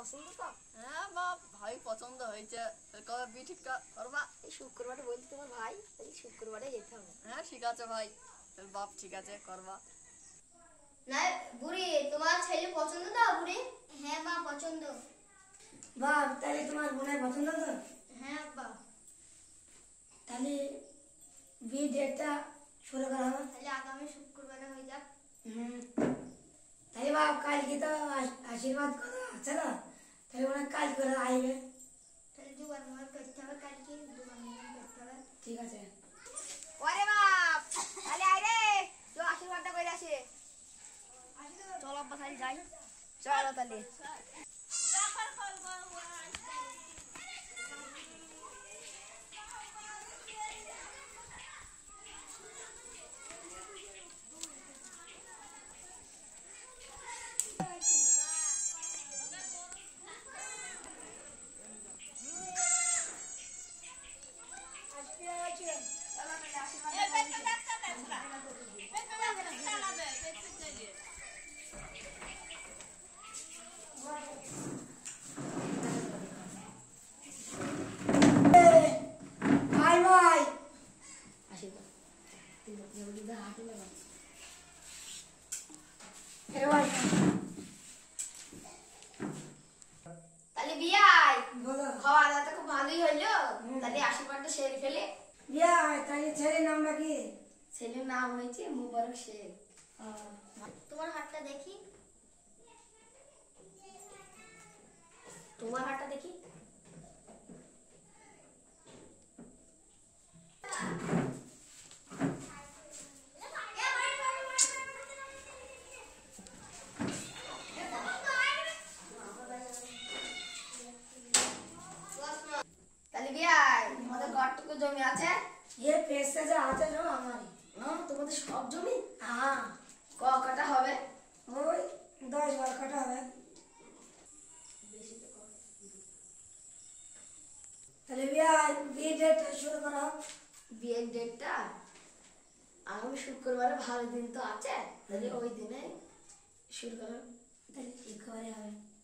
পছন্দ তো? হ্যাঁ বাপ, ভাই পছন্দ হয়েছে। কবে বিয়ে ঠিক করবা? এই শুক্রবারে বলছি তোমার ভাই, এই শুক্রবারে যেতে হবে। হ্যাঁ ঠিক আছে ভাই, বাপ ঠিক আছে করবা। না বুড়ি, তোমার ছেলে পছন্দ তো বুড়ি? হ্যাঁ মা পছন্দ। বাপ তাহলে তোমার বোনের পছন্দ তো? হ্যাঁ আব্বা। তাহলে বিয়ে ডেটটা শুরু করা হবে। তাহলে আগামী শুক্রবারে হয়ে যাক। তাহলে বাপ কালকে তো আশীর্বাদ করা আছে না, তাহলে ওরা কাজ করে আসবে। তাহলে দুবার মোবাইল করতে হবে, কালকে দুবার মোবাইল করতে হবে। ঠিক আছে। ওরে বাপ, তাহলে আয় রে, তো আশীর্বাদটা করে আসে। চল আব্বা তাহলে যাই। চলো তাহলে। ভাই ভাই আশীর্বাদ। হাঁটু লাগা। তাহলে বিয়ে আয়। বলো খাওয়া দাওয়া তো খুব ভালোই হইলো। তাহলে আশীর্বাদটা সেরে ফেলে। বিয়া তাহলে ছেলের নামটা কি? ছেলের নাম হয়েছে মুবারক শেখ। তোমার হাতটা দেখি। তোমার হাতটা দেখি। তাহলে বিয়ে আয়। তোমাদের ঘরটুকু জমি আছে? ये पैसे जो आते जो हमारी। তোমাদের সব জমি? हाँ ক কাটা হবে? ওই 10-12 কাঠা হবে। তাহলে বিয়ে ডেটটা শুরু করা হোক। বিয়ের ডেটটা আগামী শুক্রবারে, ভালো দিন তো আছে, তাহলে ওই দিনে শুরু করো। তাহলে কি করে হবে?